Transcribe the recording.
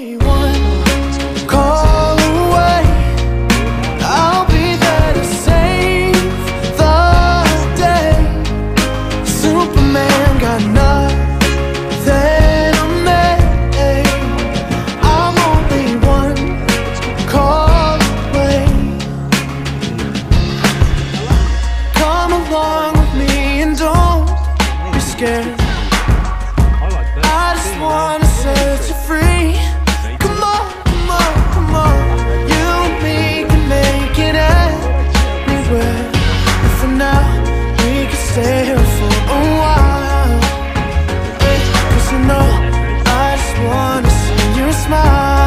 only one call away. I'll be there to save the day. Superman got nothing on me. I'm only one call away. Come along with me and don't be scared. I just wanna set you free. Come on, come on, come on. You and me can make it anywhere. And for now, we can stay here for a while. Cause you know, I just wanna see you smile.